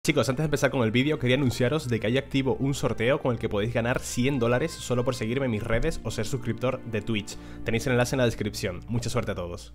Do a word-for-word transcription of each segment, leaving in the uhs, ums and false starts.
Chicos, antes de empezar con el vídeo, quería anunciaros de que hay activo un sorteo con el que podéis ganar cien dólares solo por seguirme en mis redes o ser suscriptor de Twitch. Tenéis el enlace en la descripción. Mucha suerte a todos.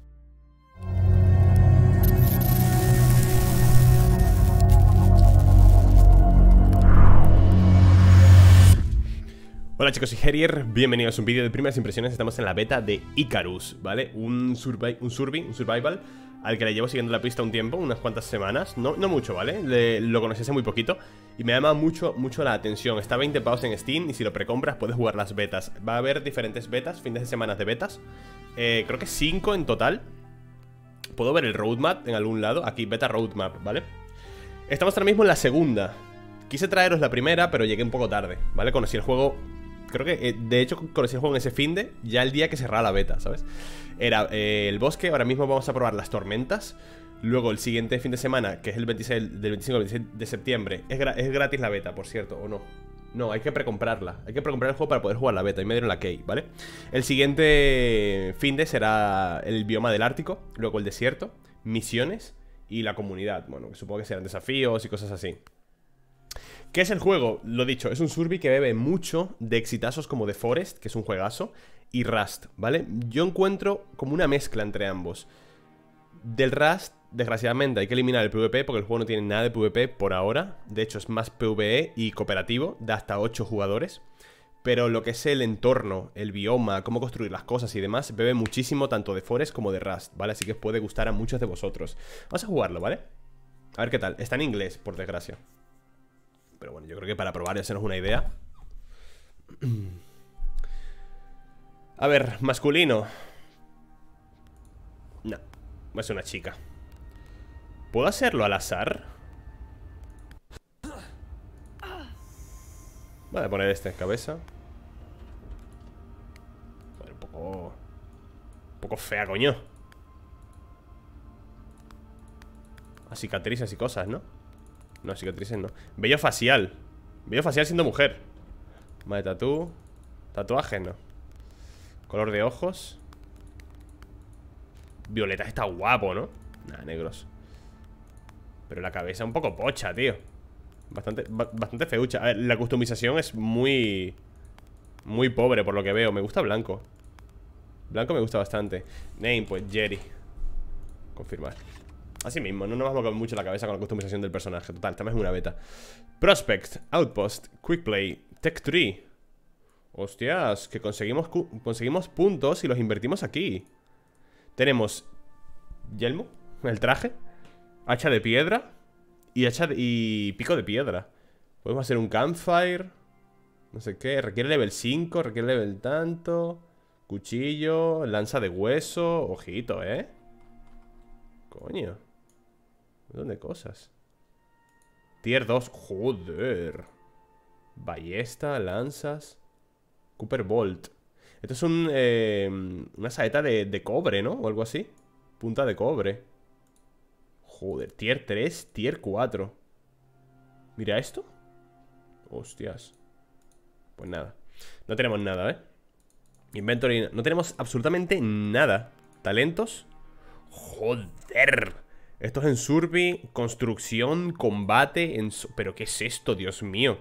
Hola chicos, soy Herier, bienvenidos a un vídeo de primeras impresiones. Estamos en la beta de Icarus, ¿vale? Un, survi un, survi un survival al que le llevo siguiendo la pista un tiempo, unas cuantas semanas. No, no mucho, ¿vale? Le, lo conocí hace muy poquito y me llama mucho, mucho la atención. Está a veinte pavos en Steam y si lo precompras puedes jugar las betas. Va a haber diferentes betas, fines de semana de betas. eh, Creo que cinco en total. Puedo ver el roadmap en algún lado. Aquí, beta roadmap, ¿vale? Estamos ahora mismo en la segunda. Quise traeros la primera, pero llegué un poco tarde, ¿vale? Conocí el juego... Creo que, eh, de hecho, conocí el juego en ese finde, ya el día que cerraba la beta, ¿sabes? Era eh, el bosque, ahora mismo vamos a probar las tormentas. Luego el siguiente fin de semana, que es el veintiséis, del veinticinco al veintiséis de septiembre, es, gra es gratis la beta, por cierto, ¿o no? No, hay que precomprarla. Hay que precomprar el juego para poder jugar la beta. Y me dieron la key, ¿vale? El siguiente finde será el bioma del Ártico, luego el desierto, misiones y la comunidad. Bueno, supongo que serán desafíos y cosas así. ¿Qué es el juego? Lo dicho, es un survi que bebe mucho de exitazos como The Forest, que es un juegazo, y Rust, ¿vale? Yo encuentro como una mezcla entre ambos. Del Rust, desgraciadamente, hay que eliminar el PvP porque el juego no tiene nada de PvP por ahora. De hecho, es más PvE y cooperativo, de hasta ocho jugadores. Pero lo que es el entorno, el bioma, cómo construir las cosas y demás, bebe muchísimo tanto de Forest como de Rust, ¿vale? Así que puede gustar a muchos de vosotros. Vamos a jugarlo, ¿vale? A ver qué tal. Está en inglés, por desgracia. Pero bueno, yo creo que para probar y hacernos una idea. A ver, masculino. No, va a ser una chica. ¿Puedo hacerlo al azar? Voy a poner este en cabeza. Bueno, un poco... Un poco fea, coño. A cicatrices y cosas, ¿no? No, cicatrices no. Vello facial. Vello facial siendo mujer. Vale, tatú. Tatuaje, no. Color de ojos. Violeta está guapo, ¿no? Nah, negros. Pero la cabeza un poco pocha, tío. Bastante, bastante feucha. A ver, la customización es muy... Muy pobre por lo que veo. Me gusta blanco. Blanco me gusta bastante. Name, pues Jerry. Confirmar. Así mismo, no nos vamos a mover mucho la cabeza con la customización del personaje. Total, estamos en una beta. Prospect, Outpost, Quick Play, Tech Tree. Hostias, que conseguimos, conseguimos puntos y los invertimos aquí. Tenemos yelmo, el traje, hacha de piedra y hacha de, y pico de piedra. Podemos hacer un campfire. No sé qué, requiere level cinco, requiere level tanto. Cuchillo, lanza de hueso. Ojito, ¿eh? Coño. ¿Dónde cosas? Tier dos, joder. Ballesta, lanzas. Cooper Bolt. Esto es un, eh, una saeta de, de cobre, ¿no? O algo así. Punta de cobre. Joder, tier tres, tier cuatro. Mira esto. Hostias. Pues nada. No tenemos nada, ¿eh? Inventory. No tenemos absolutamente nada. Talentos. Joder. Esto es en survi, construcción, combate en... Pero ¿qué es esto? Dios mío.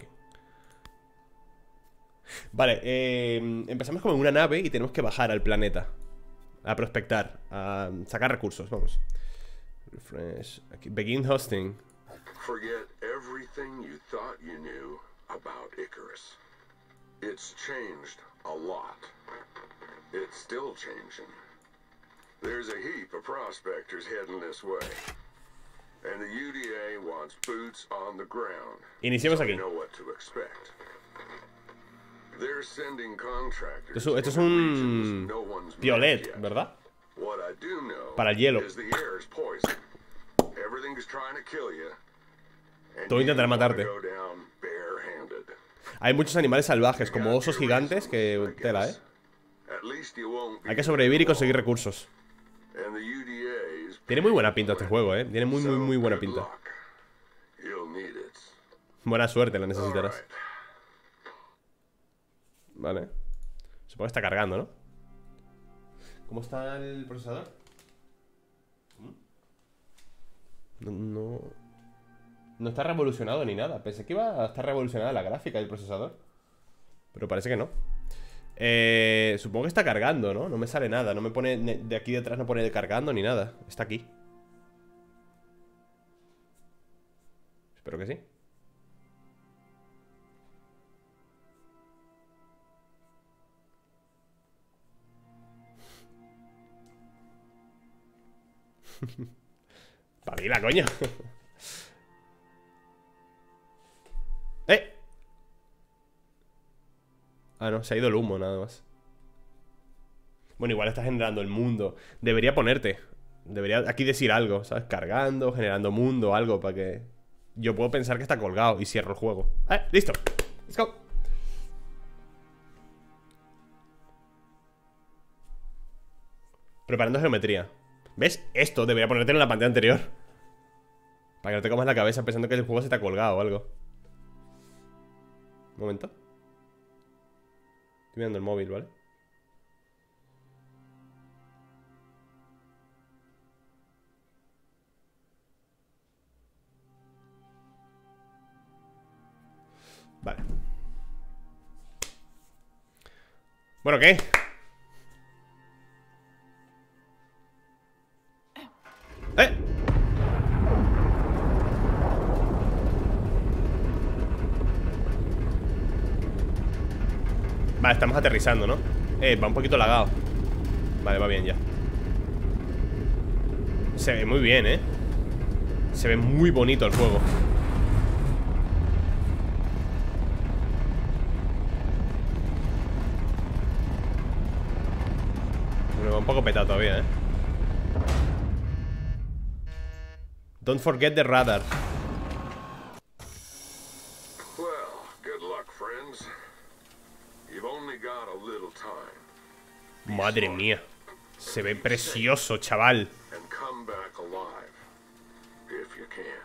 Vale, eh, empezamos como en una nave y tenemos que bajar al planeta. A prospectar, a sacar recursos, vamos. Refresh, aquí, begin hosting. Forget everything you thought you knew about Icarus. It's changed a lot. It's still changing. There's a heap of prospectors heading this way. And the U D A wants boots on the ground. Iniciemos aquí. So you know what to expect. They're sending contractors. Esto, esto es un Piolet, ¿verdad? What I do know para el hielo. is the air is poison. Everything's trying to kill you. Todo intentará matarte. Hay muchos animales salvajes, como osos gigantes, que tela, ¿eh? Hay que sobrevivir y conseguir recursos. Tiene muy buena pinta este juego, ¿eh? Tiene muy, muy, muy buena pinta. Buena suerte, la necesitarás. Vale. Supongo que está cargando, ¿no? ¿Cómo está el procesador? No... no... No está revolucionado ni nada. Pensé que iba a estar revolucionada la gráfica y el procesador, pero parece que no. eh, Supongo que está cargando, ¿no? No me sale nada, no me pone, de aquí detrás no pone cargando ni nada. Está aquí. Espero que sí. Pavila, coño. ¡Eh! Ah, no, se ha ido el humo nada más. Bueno, igual está generando el mundo. Debería ponerte. Debería aquí decir algo, ¿sabes? Cargando, generando mundo, algo para que yo puedo pensar que está colgado y cierro el juego. ¡Eh! ¡Listo! ¡Let's go! Preparando geometría. ¿Ves? Esto debería ponerte en la pantalla anterior, para que no te comas la cabeza pensando que el juego se te ha colgado o algo. Un momento. Estoy mirando el móvil, ¿vale? Vale. Bueno, ¿qué? ¡Eh! Vale, estamos aterrizando, ¿no? Eh, va un poquito lagado. Vale, va bien ya. Se ve muy bien, ¿eh? Se ve muy bonito el juego. Bueno, va un poco petado todavía, ¿eh? Don't forget the radar. Well, good luck, friends. You've only got a little time. Madre mía. Se ve precioso, chaval. And come back alive, if you can.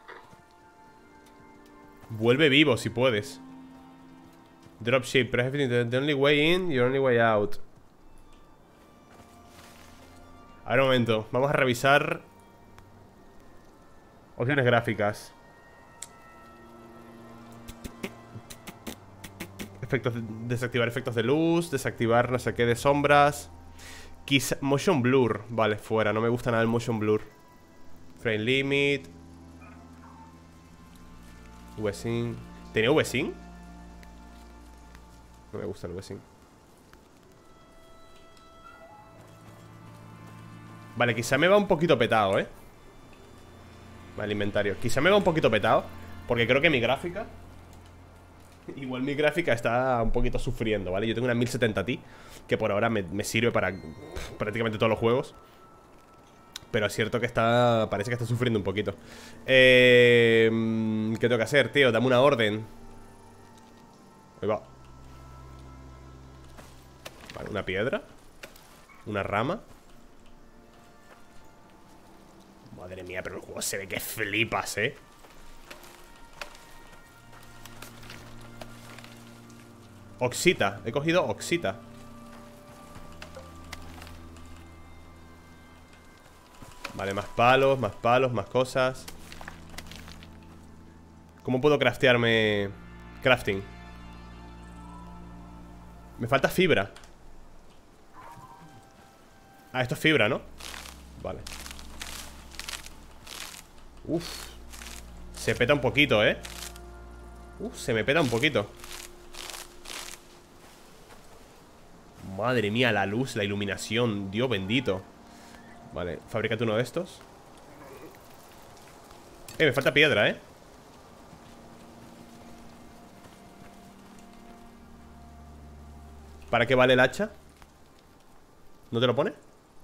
Vuelve vivo si puedes. Dropship, press the only way in, your only way out. A ver, un momento. Vamos a revisar opciones gráficas. Efectos, desactivar efectos de luz, desactivar no sé qué de sombras. Quizá, motion blur, vale, fuera, no me gusta nada el motion blur. Frame limit. V-Sync. ¿Tenía V-Sync? No me gusta el V-Sync. Vale, quizá me va un poquito petado, eh. Vale, inventario. Quizá me va un poquito petado, porque creo que mi gráfica, igual mi gráfica está un poquito sufriendo, ¿vale? Yo tengo una mil setenta Ti, que por ahora me, me sirve para pff, prácticamente todos los juegos. Pero es cierto que está, parece que está sufriendo un poquito. eh, ¿Qué tengo que hacer, tío? Dame una orden. Ahí va. Vale, una piedra. Una rama. Madre mía, pero el juego se ve que flipas, eh. Oxita, he cogido oxita. Vale, más palos, más palos, más cosas. ¿Cómo puedo craftearme? Crafting. Me falta fibra. Ah, esto es fibra, ¿no? Vale. Uf. Se peta un poquito, ¿eh? Uf, se me peta un poquito. Madre mía, la luz, la iluminación. Dios bendito. Vale, fabrícate uno de estos. Eh, me falta piedra, ¿eh? ¿Para qué vale el hacha? ¿No te lo pone?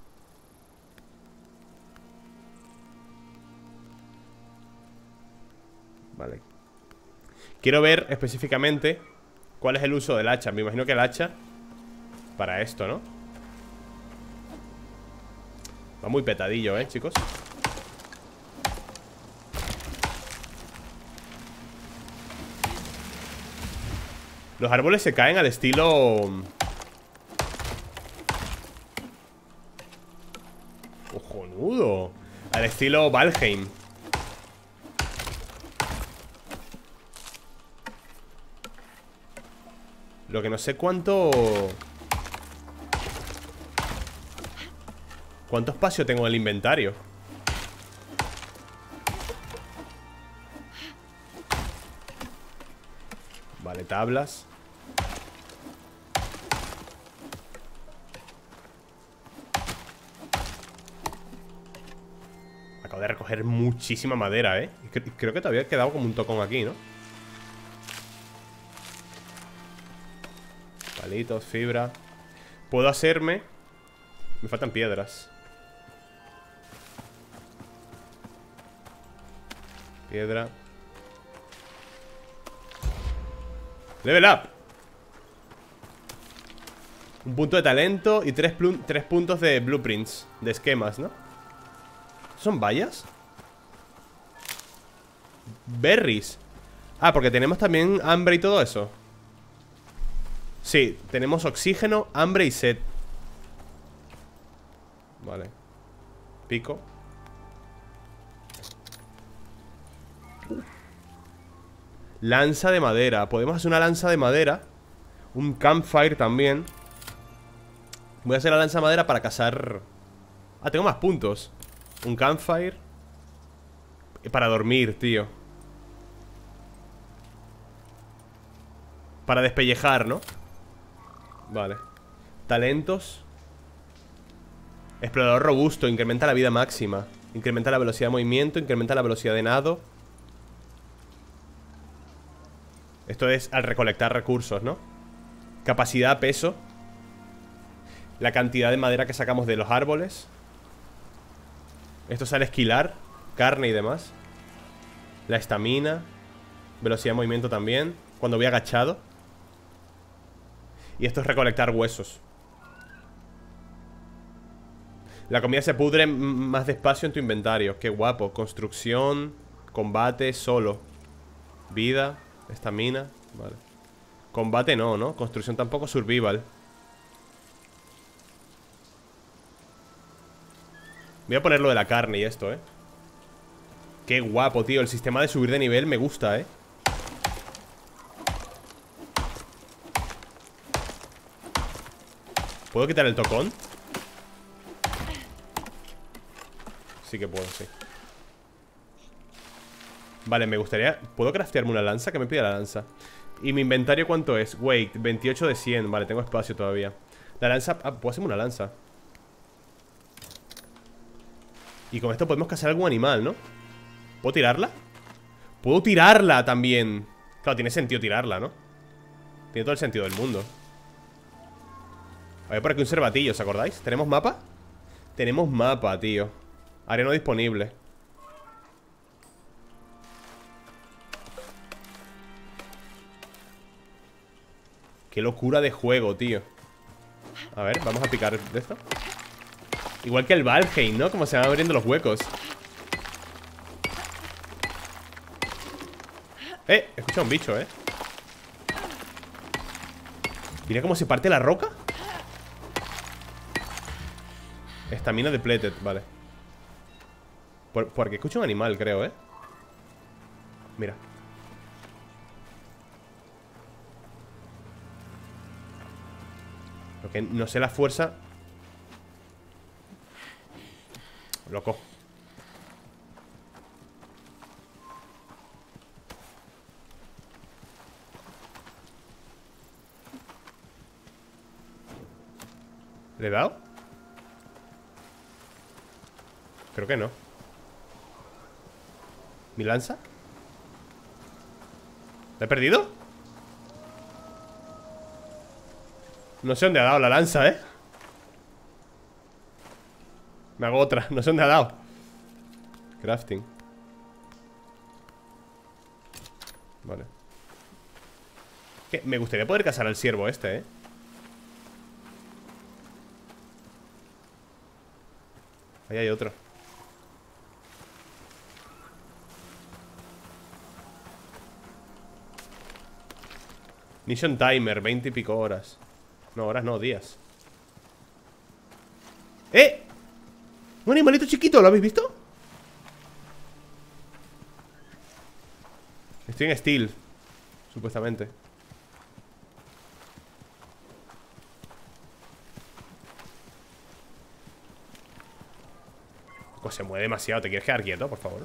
Vale. Quiero ver específicamente cuál es el uso del hacha. Me imagino que el hacha para esto, ¿no? Va muy petadillo, ¿eh, chicos? Los árboles se caen al estilo... Cojonudo. Al estilo Valheim. Lo que no sé cuánto... ¿Cuánto espacio tengo en el inventario? Vale, tablas. Acabo de recoger muchísima madera, ¿eh? Creo que todavía ha quedado como un tocón aquí, ¿no? Palitos, fibra. Puedo hacerme... Me faltan piedras. Piedra. Level up. Un punto de talento y tres, tres puntos de blueprints. De esquemas, ¿no? ¿Son vallas? Berries. Ah, porque tenemos también hambre y todo eso. Sí, tenemos oxígeno, hambre y sed. Vale. Pico. Lanza de madera. Podemos hacer una lanza de madera. Un campfire también. Voy a hacer la lanza de madera para cazar. Ah, tengo más puntos. Un campfire. Para dormir, tío. Para despellejar, ¿no? Vale. Talentos. Explorador robusto. Incrementa la vida máxima. Incrementa la velocidad de movimiento. Incrementa la velocidad de nado. Esto es al recolectar recursos, ¿no? Capacidad, peso. La cantidad de madera que sacamos de los árboles. Esto es al esquilar. Carne y demás. La estamina. Velocidad de movimiento también. Cuando voy agachado. Y esto es recolectar huesos. La comida se pudre más despacio en tu inventario. Qué guapo. Construcción. Combate solo. Vida. Estamina. Vale. Combate no, ¿no? Construcción tampoco. Survival. Voy a poner lo de la carne y esto, ¿eh? Qué guapo, tío. El sistema de subir de nivel me gusta, ¿eh? ¿Puedo quitar el tocón? Sí que puedo, sí. Vale, me gustaría... ¿Puedo craftearme una lanza? Que me pida la lanza. ¿Y mi inventario cuánto es? Weight, veintiocho de cien. Vale, tengo espacio todavía. La lanza... Ah, puedo hacerme una lanza. Y con esto podemos cazar algún animal, ¿no? ¿Puedo tirarla? ¡Puedo tirarla también! Claro, tiene sentido tirarla, ¿no? Tiene todo el sentido del mundo. A ver, por aquí un cervatillo, ¿os acordáis? ¿Tenemos mapa? Tenemos mapa, tío. Área no disponible. Qué locura de juego, tío. A ver, vamos a picar de esto. Igual que el Valheim, ¿no? Como se van abriendo los huecos. Eh, he escuchado un bicho, eh. Mira cómo se parte la roca. Estamina depleted, vale. Por, porque escucho un animal, creo, eh. Mira. Lo que no sé la fuerza. Lo cojo. ¿Le he dado? Creo que no. ¿Mi lanza? ¿La he perdido? No sé dónde ha dado la lanza, ¿eh? Me hago otra, no sé dónde ha dado. Crafting. Vale. Que me gustaría poder cazar al ciervo este, ¿eh? Ahí hay otro. Mission timer, veinte y pico horas. No, horas no, días. ¡Eh! Un animalito chiquito, ¿lo habéis visto? Estoy en steel, supuestamente. Pues se mueve demasiado. ¿Te quieres quedar quieto, por favor?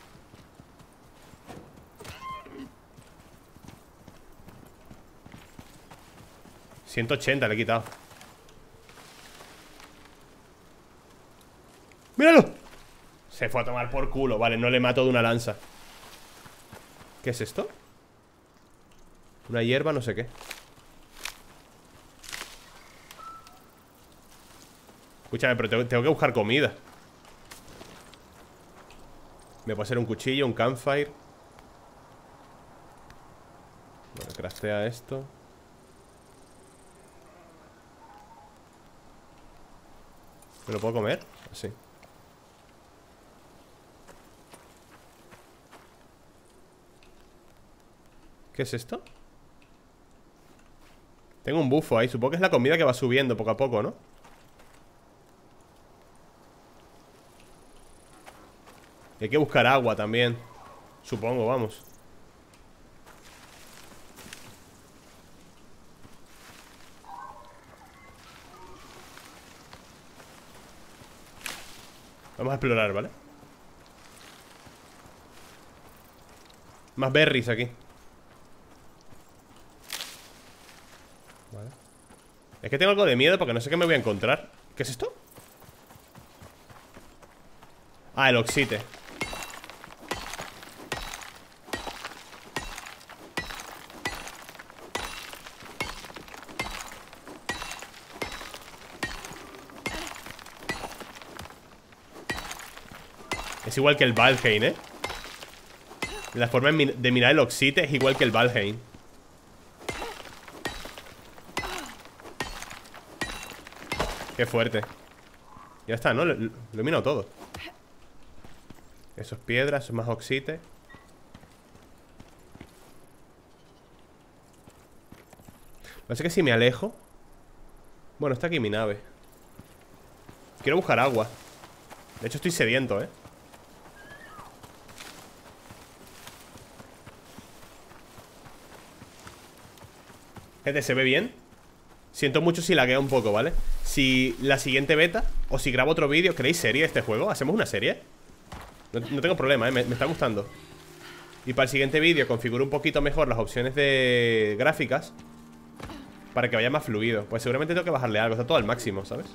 ciento ochenta le he quitado. ¡Míralo! Se fue a tomar por culo. Vale, no le mato de una lanza. ¿Qué es esto? Una hierba, no sé qué. Escúchame, pero tengo, tengo que buscar comida. Me puede ser un cuchillo, un campfire. Bueno, craftea esto. ¿Me lo puedo comer? Sí. ¿Qué es esto? Tengo un bufo ahí. Supongo que es la comida que va subiendo poco a poco, ¿no? Y hay que buscar agua también. Supongo, vamos. Vamos a explorar, ¿vale? Más berries aquí. Vale. Es que tengo algo de miedo porque no sé qué me voy a encontrar. ¿Qué es esto? Ah, el oxite. Es igual que el Valheim, ¿eh? La forma de mirar el oxite es igual que el Valheim. Qué fuerte. Ya está, ¿no? Lo, lo he minado todo. Eso es piedra, eso es más oxite. Lo que pasa es que si me alejo. Bueno, está aquí mi nave. Quiero buscar agua. De hecho estoy sediento, ¿eh? Gente, ¿se ve bien? Siento mucho si laguea un poco, ¿vale? Si la siguiente beta, o si grabo otro vídeo. ¿Queréis serie este juego? ¿Hacemos una serie? No, no tengo problema, ¿eh? Me, me está gustando. Y para el siguiente vídeo configuro un poquito mejor las opciones de gráficas para que vaya más fluido. Pues seguramente tengo que bajarle algo. Está todo al máximo, ¿sabes?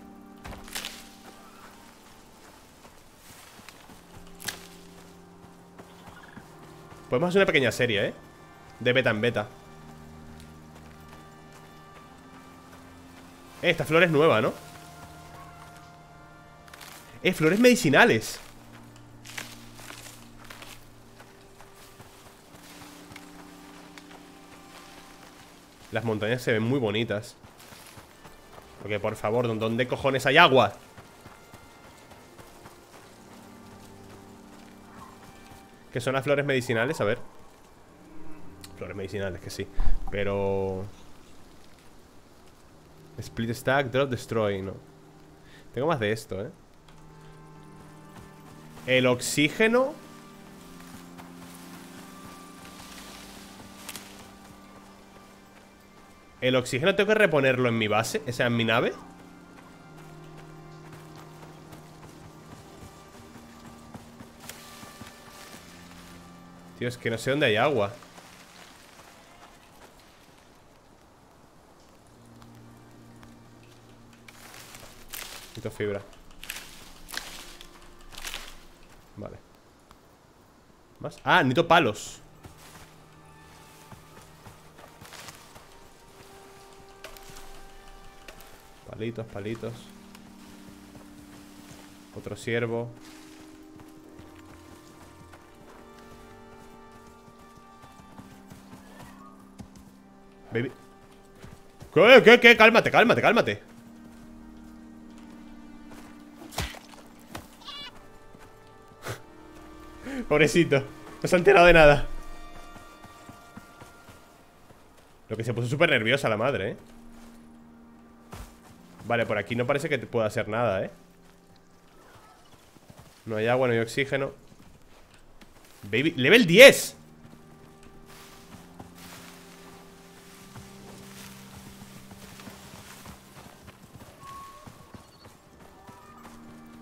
Podemos hacer una pequeña serie, ¿eh? De beta en beta. Eh, esta flor es nueva, ¿no? Eh, flores medicinales. Las montañas se ven muy bonitas. Porque, por favor, ¿dónde cojones hay agua? ¿Qué son las flores medicinales? A ver. Flores medicinales, que sí. Pero... Split stack, drop, destroy, no. Tengo más de esto, eh. El oxígeno. El oxígeno tengo que reponerlo en mi base. O sea, en mi nave. Tío, es que no sé dónde hay agua. Necesito fibra. Vale. ¿Más? Ah, necesito palos. Palitos, palitos. Otro ciervo. Baby. ¿Qué? ¿Qué? ¿Qué? Cálmate, cálmate, cálmate. Pobrecito, no se ha enterado de nada. Lo que se puso súper nerviosa la madre, ¿eh? Vale, por aquí no parece que te pueda hacer nada, ¿eh? No hay agua, no hay oxígeno. Baby, level diez.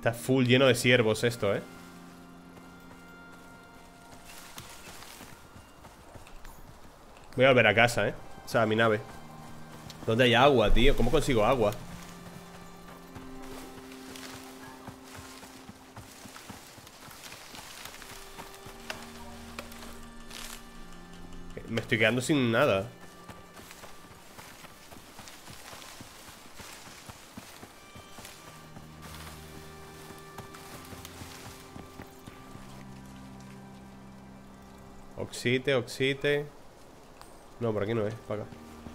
Está full lleno de ciervos esto, eh. Voy a volver a casa, eh. O sea, a mi nave. ¿Dónde hay agua, tío? ¿Cómo consigo agua? Me estoy quedando sin nada. Oxite, oxite. No, por aquí no es, para acá.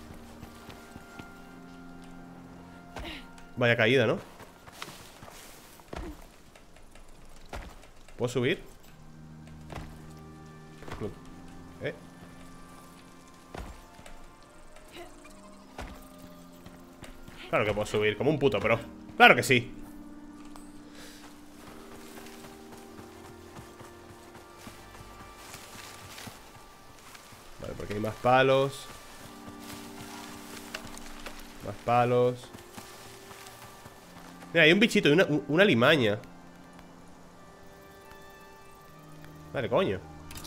Vaya caída, ¿no? ¿Puedo subir? No. ¿Eh? Claro que puedo subir, como un puto pro. Claro que sí. Vale, porque hay más palos. Más palos. Mira, hay un bichito, una, una limaña. Vale, coño.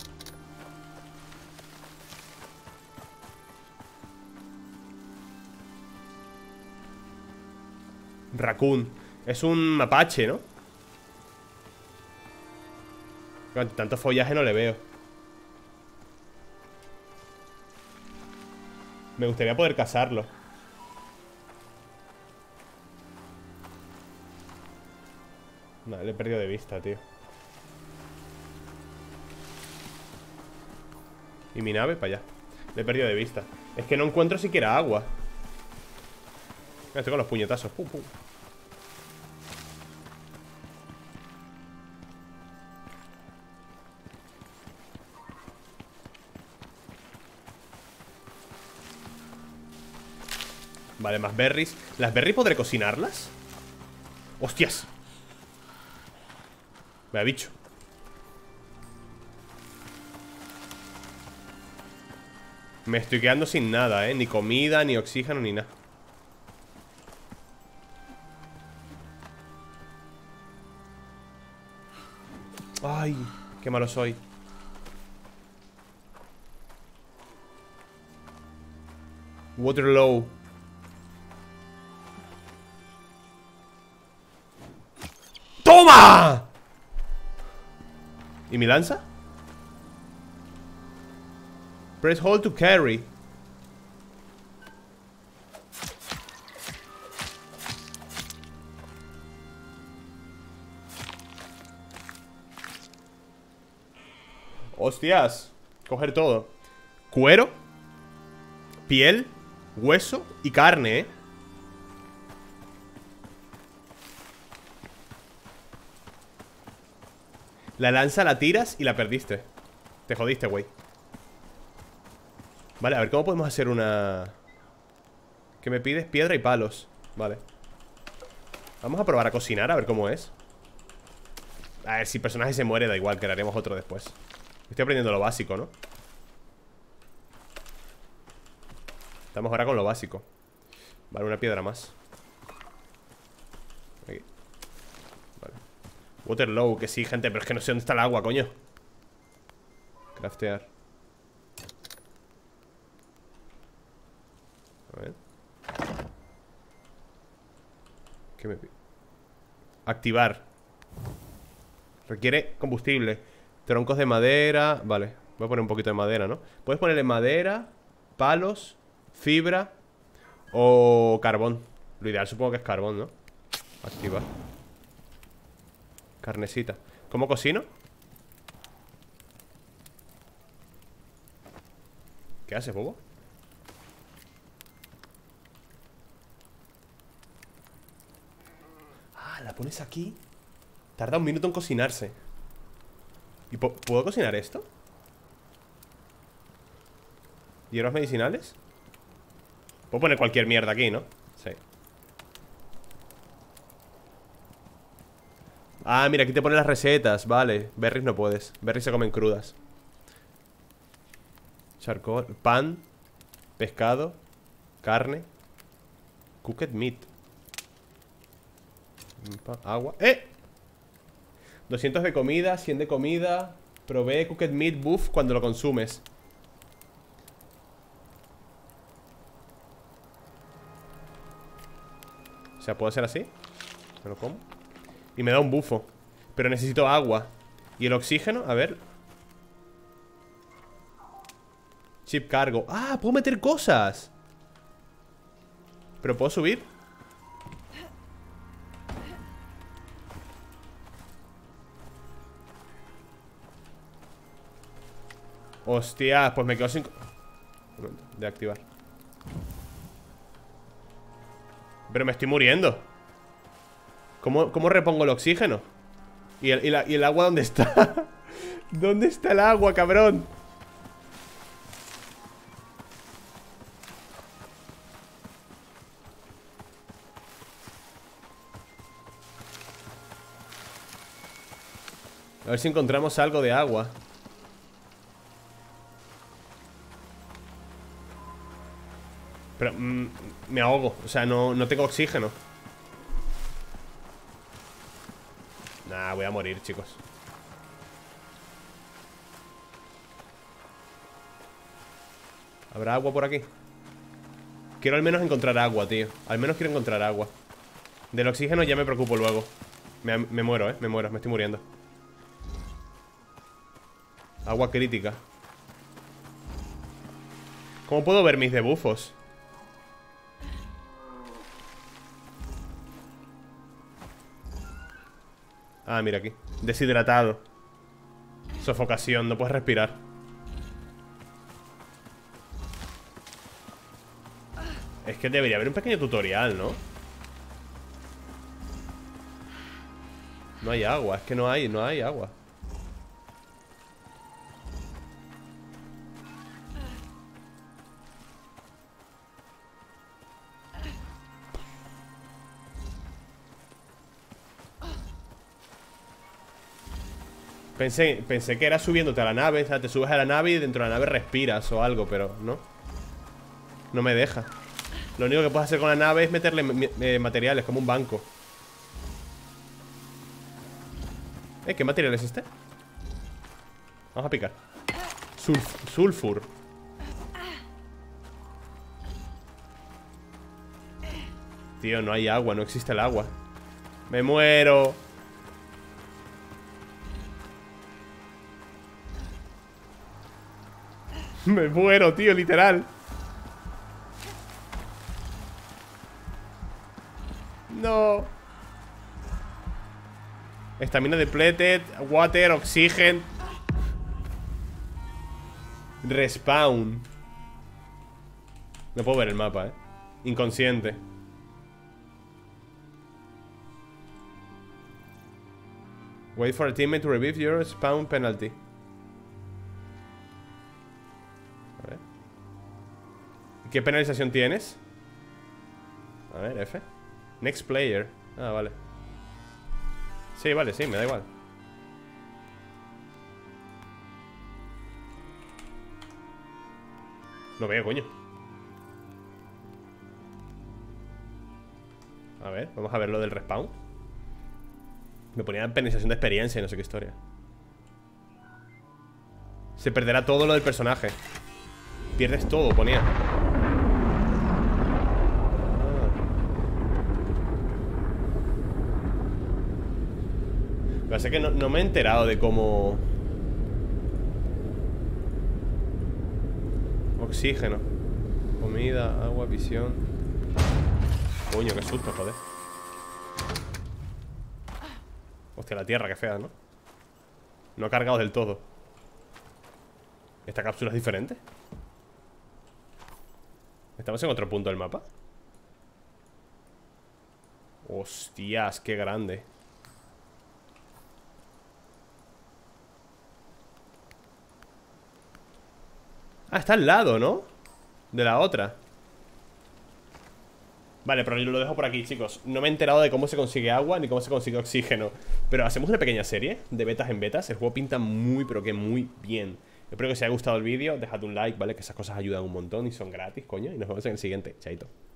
Raccoon. Es un mapache, ¿no? Con tanto follaje no le veo. Me gustaría poder cazarlo. No, le he perdido de vista, tío. Y mi nave para allá. Le he perdido de vista. Es que no encuentro siquiera agua. Estoy con los puñetazos. Pum, pum. Vale, más berries. ¿Las berries podré cocinarlas? ¡Hostias! Vaya bicho. Me estoy quedando sin nada, eh. Ni comida, ni oxígeno, ni nada. Ay, qué malo soy. Waterloo. ¡Toma! ¿Y mi lanza? Press hold to carry. Hostias. Coger todo. Cuero, piel, hueso y carne, eh. La lanza la tiras y la perdiste. Te jodiste, güey. Vale, a ver, ¿cómo podemos hacer una...? ¿Qué me pides? Piedra y palos. Vale. Vamos a probar a cocinar, a ver cómo es. A ver, si el personaje se muere, da igual, crearemos otro después. Estoy aprendiendo lo básico, ¿no? Estamos ahora con lo básico. Vale, una piedra más. Aquí. Vale. Waterloo, que sí, gente, pero es que no sé dónde está el agua, coño. Craftear. A ver. ¿Qué me pide? Activar. Requiere combustible. Troncos de madera. Vale, voy a poner un poquito de madera, ¿no? Puedes ponerle madera, palos, fibra o carbón. Lo ideal supongo que es carbón, ¿no? Activar. Carnecita. ¿Cómo cocino? ¿Qué haces, bobo? Ah, la pones aquí. Tarda un minuto en cocinarse. ¿Y puedo cocinar esto? ¿Hierbas medicinales? Puedo poner cualquier mierda aquí, ¿no? Sí. Ah, mira, aquí te ponen las recetas. Vale, berries no puedes. Berries se comen crudas. Charcoal, pan, pescado, carne, cooked meat, agua. ¡Eh! doscientos de comida, cien de comida. Provee cooked meat buff cuando lo consumes. O sea, ¿puedo hacer así? ¿Me lo como? Y me da un bufo. Pero necesito agua. ¿Y el oxígeno? A ver. Chip cargo. ¡Ah! ¡Puedo meter cosas! ¿Pero puedo subir? Hostia, pues me quedo sin... Un momento, de activar. Pero me estoy muriendo. ¿Cómo, cómo repongo el oxígeno? ¿Y el, y, la, ¿Y el agua dónde está? ¿Dónde está el agua, cabrón? A ver si encontramos algo de agua. Pero mmm, me ahogo. O sea, no, no tengo oxígeno. Nah, voy a morir, chicos. ¿Habrá agua por aquí? Quiero al menos encontrar agua, tío. Al menos quiero encontrar agua. Del oxígeno ya me preocupo luego. Me, me muero, eh, me muero, me estoy muriendo. Agua crítica. ¿Cómo puedo ver mis debuffos? Ah, mira aquí. Deshidratado. Sofocación, no puedes respirar. Es que debería haber un pequeño tutorial, ¿no? No hay agua, es que no hay, no hay agua. Pensé, pensé que era subiéndote a la nave, o sea, te subes a la nave y dentro de la nave respiras o algo, pero no. No me deja. Lo único que puedes hacer con la nave es meterle eh, materiales, como un banco. ¿Eh? ¿Qué material es este? Vamos a picar. Sulf sulfur. Tío, no hay agua, no existe el agua. Me muero. Me muero, tío, literal. No. Estamina depleted, water, oxygen. Respawn. No puedo ver el mapa, eh. Inconsciente. Wait for a teammate to revive your spawn penalty. A ver. ¿Qué penalización tienes? A ver, F. Next player. Ah, vale. Sí, vale, sí, me da igual. No veo, coño. A ver, vamos a ver lo del respawn. Me ponía penalización de experiencia y no sé qué historia. Se perderá todo lo del personaje. Pierdes todo, ponía. Lo que pasa es que no, no me he enterado de cómo... Oxígeno. Comida, agua, visión. Coño, qué susto, joder. Hostia, la tierra, qué fea, ¿no? No ha cargado del todo. ¿Esta cápsula es diferente? ¿Estamos en otro punto del mapa? Hostias, qué grande. Ah, está al lado, ¿no? De la otra. Vale, pero yo lo dejo por aquí, chicos. No me he enterado de cómo se consigue agua ni cómo se consigue oxígeno. Pero hacemos una pequeña serie de betas en betas. El juego pinta muy, pero que muy bien. Espero que os haya gustado el vídeo. Dejad un like, ¿vale? Que esas cosas ayudan un montón y son gratis, coño. Y nos vemos en el siguiente. Chaito.